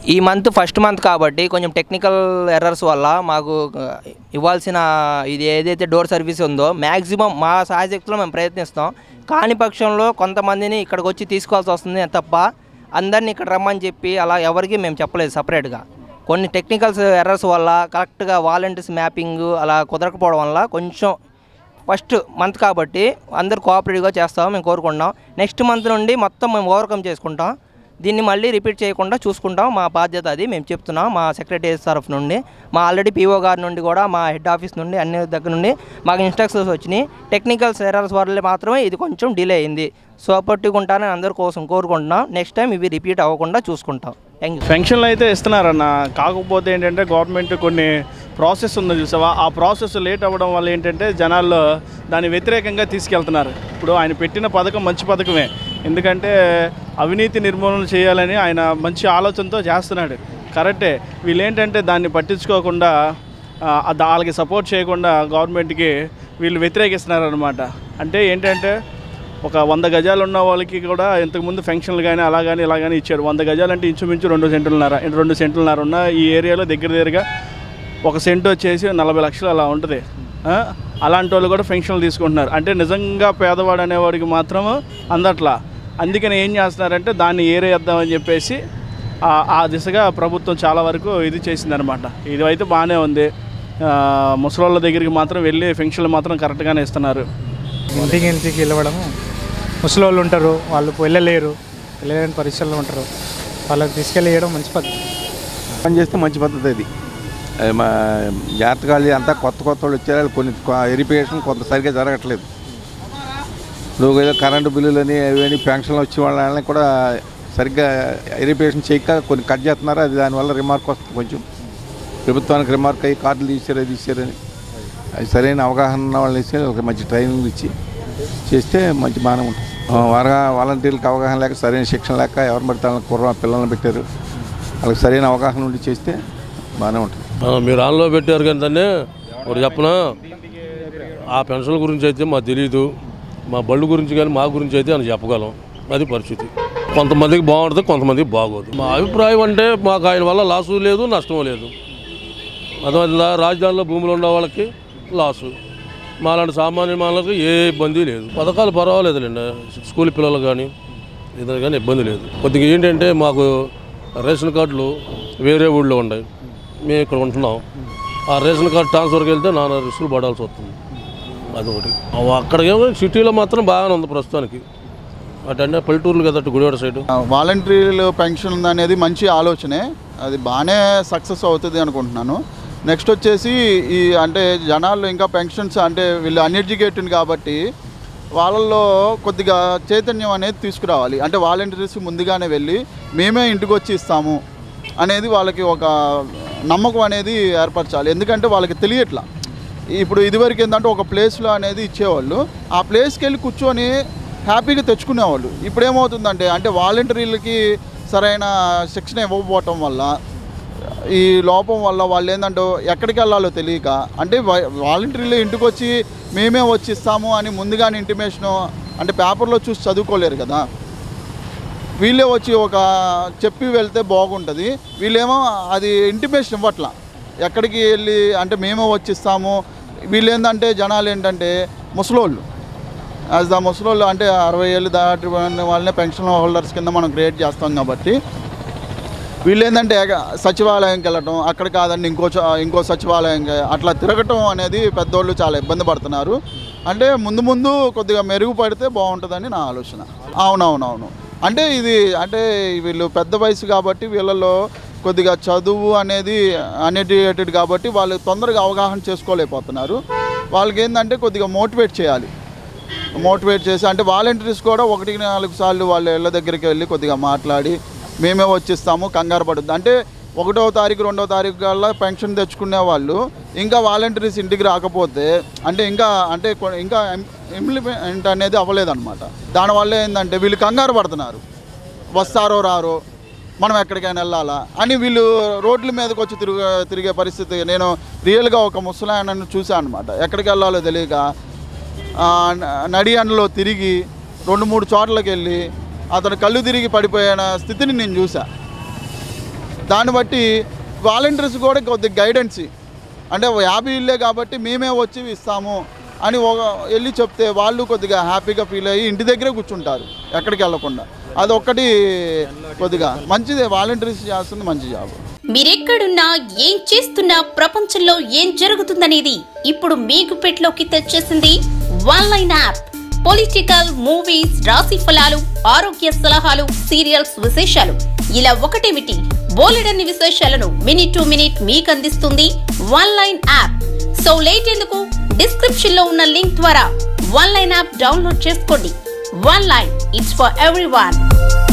ఈ month first month కాబట్టి కొంచెం టెక్నికల్ ఎర్రర్స్ వల్ల మాకు ఇవ్వాల్సిన ఇది ఏదైతే డోర్ సర్వీస్ ఉందో మ్యాక్సిమం మా సాయశక్తిలో మేము ప్రయత్నిస్తాం. కాని పక్షంలో కొంతమందిని ఇక్కడికి వచ్చి తీసుకోవాల్సి వస్తుంది తప్ప అందరినీ ఇక్కడ రమ్మని చెప్పి అలా ఎవరికి మేము చెప్పలేదు. సపరేట్గా కొన్ని టెక్నికల్స్ ఎర్రర్స్ వల్ల కరెక్ట్గా వాలంటీర్స్ మ్యాపింగ్ అలా కుదరకపోవడం వల్ల కొంచెం ఫస్ట్ మంత్ కాబట్టి అందరు కోఆపరేటివ్గా చేస్తామని మేము కోరుకుంటాం. నెక్స్ట్ మంత్ నుండి మొత్తం మేము ఓవర్కమ్ చేసుకుంటాం. దీన్ని మళ్ళీ రిపీట్ చేయకుండా చూసుకుంటాం. మా బాధ్యత అది మేము చెప్తున్నాం. మా సెక్రటరీ తరఫు నుండి మా ఆల్రెడీ పీఓ గారి నుండి కూడా మా హెడ్ ఆఫీస్ నుండి అన్ని దగ్గర నుండి మాకు ఇన్స్ట్రక్షన్స్ వచ్చినాయి. టెక్నికల్ ఎర్రర్స్ వల్ల మాత్రమే ఇది కొంచెం డిలే అయింది. సపోర్టివ్గా ఉంటానని అందరి కోసం కోరుకుంటున్నాం. నెక్స్ట్ టైం ఇవి రిపీట్ అవ్వకుండా చూసుకుంటాం. Thank you. ఫంక్షన్లు అయితే ఇస్తున్నారన్న, కాకపోతే ఏంటంటే గవర్నమెంట్ కొన్ని ప్రాసెస్ ఉంది చూసావా, ఆ ప్రాసెస్ లేట్ అవ్వడం వల్ల ఏంటంటే జనాల్లో దాని వ్యతిరేకంగా తీసుకెళ్తున్నారు. ఇప్పుడు ఆయన పెట్టిన పథకం మంచి పథకమే, ఎందుకంటే అవినీతి నిర్మూలన చేయాలని ఆయన మంచి ఆలోచనతో చేస్తున్నాడు, కరెక్టే. వీళ్ళు ఏంటంటే దాన్ని పట్టించుకోకుండా వాళ్ళకి సపోర్ట్ చేయకుండా గవర్నమెంట్కి వీళ్ళు వ్యతిరేకిస్తున్నారు అనమాట. అంటే ఏంటంటే ఒక 100 గజాలు ఉన్న వాళ్ళకి కూడా ఇంతకుముందు ఫంక్షన్లు కానీ అలా కానీ ఇలా కానీ ఇచ్చారు. 100 గజాలు అంటే ఇంచుమించు 2 సెంట్లున్నర ఉన్న ఈ ఏరియాలో దగ్గరగా 1 సెంటు వచ్చేసి 40 లక్షలు అలా ఉంటుంది. అలాంటి వాళ్ళు కూడా ఫంక్షన్లు తీసుకుంటున్నారు. అంటే నిజంగా పేదవాడు అనేవాడికి మాత్రం అందట్లా. అందుకని ఏం చేస్తున్నారంటే దాన్ని ఏరేద్దామని చెప్పేసి ఆ దిశగా ప్రభుత్వం చాలా వరకు ఇది చేసిందనమాట. ఇది అయితే బాగానే ఉంది. ముసలోళ్ళ దగ్గరికి మాత్రం వెళ్ళి ఫంక్షన్లు మాత్రం కరెక్ట్గానే ఇస్తున్నారు. ఇంటికి వెళ్ళవడము, ముసలోళ్ళు ఉంటారు, వాళ్ళు వెళ్ళలేని పరిస్థితుల్లో ఉంటారు, వాళ్ళకి తీసుకెళ్ళేయడం మంచి పద్ధతి. పని చేస్తే మంచి పద్ధతి అది. జాగ్రత్తగా అంతా కొత్త వాళ్ళు వచ్చారు, కొన్ని వెరిఫికేషన్ కొంత సరిగ్గా జరగట్లేదు. ఇప్పుడు ఏదో కరెంటు బిల్లులని అవన్నీ పెన్షన్లు వచ్చే వాళ్ళని కూడా సరిగ్గా వెరిఫికేషన్ చేయక కొన్ని కట్ చేస్తున్నారు. అది దానివల్ల రిమార్క్ వస్తుంది, కొంచెం ప్రభుత్వానికి రిమార్క్ అయ్యి కార్డులు తీసారని అది సరైన అవగాహన ఉన్న వాళ్ళని ఇస్తే ఒక మంచి ట్రైనింగ్ ఇచ్చి చేస్తే మంచి బాగానే ఉంటుంది. వాలంటీర్లకు అవగాహన లేక సరైన శిక్షణ లేక ఎవరు పడితే పిల్లల్ని పెట్టారు, వాళ్ళకి సరైన అవగాహన ఉండి చేస్తే బాగానే ఉంటుంది. మీరు ఆన్లో పెట్టారు కానీ ఒకటి చెప్పనా, ఆ పెన్షన్ల గురించి అయితే మాకు తెలీదు, మా బళ్ళు గురించి కానీ మా గురించి అయితే అని చెప్పగలం. అది పరిస్థితి. కొంతమందికి బాగుంటుంది, కొంతమందికి బాగోదు. మా అభిప్రాయం అంటే మాకు ఆయన వల్ల లాసు లేదు, నష్టం లేదు. అర్థమైందా? రాజధానిలో భూములు ఉన్న వాళ్ళకి లాసు, మాలాంటి సామాన్య మానవులకు ఏ ఇబ్బంది లేదు. పథకాలు పర్వాలేదులేండి, స్కూల్ పిల్లలు కానీ ఇద్దరు కానీ ఇబ్బంది లేదు. కొద్దిగా ఏంటంటే మాకు రేషన్ కార్డులు వేరే ఊళ్ళో ఉన్నాయి, మేము ఇక్కడ ఉంటున్నాం. ఆ రేషన్ కార్డు ట్రాన్స్ఫర్కి వెళ్తే 4 రిస్కులు పడాల్సి వస్తుంది. అదొకటి. అక్కడికేమో సిటీలో మాత్రం బాగానే ఉంది ప్రస్తుతానికి. అటంటే పల్లెటూర్లు కదా, గుడివాడ సైడ్. వాలంటీర్లు పెన్షన్ అనేది మంచి ఆలోచనే, అది బాగానే సక్సెస్ అవుతుంది అనుకుంటున్నాను. నెక్స్ట్ వచ్చేసి ఈ అంటే జనాలు ఇంకా పెన్షన్స్ అంటే వీళ్ళు అన్ఎడ్యుకేటెడ్ కాబట్టి వాళ్ళల్లో కొద్దిగా చైతన్యం అనేది తీసుకురావాలి. అంటే వాలంటీర్స్ ముందుగానే వెళ్ళి మేమే ఇంటికి వచ్చి ఇస్తాము అనేది వాళ్ళకి ఒక నమ్మకం అనేది ఏర్పరచాలి. ఎందుకంటే వాళ్ళకి తెలియట్లా. ఇప్పుడు ఇదివరకు ఏంటంటే ఒక ప్లేస్లో అనేది ఇచ్చేవాళ్ళు, ఆ ప్లేస్కి వెళ్ళి కూర్చొని హ్యాపీగా తెచ్చుకునేవాళ్ళు. ఇప్పుడు ఏమవుతుందంటే అంటే వాలంటీర్లకి సరైన శిక్షణ ఇవ్వకపోవటం వల్ల, ఈ లోపం వల్ల వాళ్ళు ఏంటంటే ఎక్కడికి వెళ్ళాలో తెలియక, అంటే వాలంటీర్లు ఇంటికి వచ్చి మేమే వచ్చి ఇస్తాము అని ముందుగానే ఇంటిమేషను అంటే పేపర్లో చూసి చదువుకోలేరు కదా. వీళ్ళే వచ్చి ఒక చెప్పి వెళ్తే బాగుంటుంది. వీళ్ళేమో అది ఇంటిమేషన్ ఇవ్వట్లా, ఎక్కడికి వెళ్ళి అంటే మేమే వచ్చిస్తాము. వీళ్ళు ఏంటంటే జనాలు ఏంటంటే ముసలోళ్ళు, యాజ్ ద ముసలోళ్ళు అంటే 60 ఏళ్ళు దాటి వాళ్ళనే పెన్షన్ హోల్డర్స్ కింద మనం క్రియేట్ చేస్తాం కాబట్టి వీళ్ళు ఏంటంటే సచివాలయంకి వెళ్ళటం, అక్కడ కాదండి ఇంకో సచివాలయంకి అట్లా తిరగటం అనేది పెద్దోళ్ళు చాలా ఇబ్బంది పడుతున్నారు. అంటే ముందు కొద్దిగా మెరుగుపడితే బాగుంటుందని నా ఆలోచన. అవునవునవును. అంటే ఇది అంటే వీళ్ళు పెద్ద వయసు కాబట్టి వీళ్ళలో కొద్దిగా చదువు అనేది అన్ఎడ్యుకేటెడ్ కాబట్టి వాళ్ళు తొందరగా అవగాహన చేసుకోలేకపోతున్నారు. వాళ్ళకి ఏంటంటే కొద్దిగా మోటివేట్ చేయాలి. మోటివేట్ చేసి అంటే వాలంటీర్స్ కూడా 1-4 సార్లు వాళ్ళ ఇళ్ళ దగ్గరికి వెళ్ళి కొద్దిగా మాట్లాడి మేమే వచ్చిస్తాము, కంగారు పడుద్ది అంటే 1వ తారీఖు 2వ తారీఖు కల్లా పెన్షన్ తెచ్చుకునే వాళ్ళు ఇంకా వాలంటీర్స్ ఇంటికి రాకపోతే అంటే ఇంకా ఇంప్లిమెంట్ అనేది అవ్వలేదన్నమాట. దానివల్ల ఏంటంటే వీళ్ళు కంగారు పడుతున్నారు, వస్తారో రారో, మనం ఎక్కడికైనా వెళ్ళాలా అని వీళ్ళు రోడ్ల మీదకి వచ్చి తిరిగే పరిస్థితి. నేను రియల్గా ఒక ముసలాయనను చూశాను అనమాట. ఎక్కడికి వెళ్ళాలో తెలియక నడియన్లో తిరిగి 2-3 చోట్లకి వెళ్ళి అతను కళ్ళు తిరిగి పడిపోయిన స్థితిని నేను చూసా. దాన్ని బట్టి వాలంటీర్స్ కూడా కొద్దిగా గైడెన్స్, అంటే 50 ఇళ్ళే కాబట్టి మేమే వచ్చి ఇస్తాము అని వెళ్ళి చెప్తే వాళ్ళు కొద్దిగా హ్యాపీగా ఫీల్ అయ్యి ఇంటి దగ్గరే కూర్చుంటారు ఎక్కడికి వెళ్ళకుండా. అదొక్కటి కొద్దిగా మంచిదే, వాలంటీర్స్ చేస్తుంది మంచి జాబ్. మీరెక్కడున్నా ఏం చేస్తున్నా ప్రపంచంలో ఏం జరుగుతుందనేది ఇప్పుడు మీకు పెట్లోకి తెచ్చేసింది వన్లైన్ యాప్. పొలిటికల్, మూవీస్, రాశి ఫలాలు, ఆరోగ్య సలహాలు, సీరియల్స్ విశేషాలు, ఇలా ఒకటేమిటి బోలెడన్ని విశేషాలను మినిట్ టు మినిట్ మీకు అందిస్తుంది వన్లైన్ యాప్. సో లేట్ ఎందుకు, డిస్క్రిప్షన్ లో ఉన్న లింక్ ద్వారా వన్లైన్ యాప్ డౌన్లోడ్ చేసుకోండి. Oneline, it's for everyone.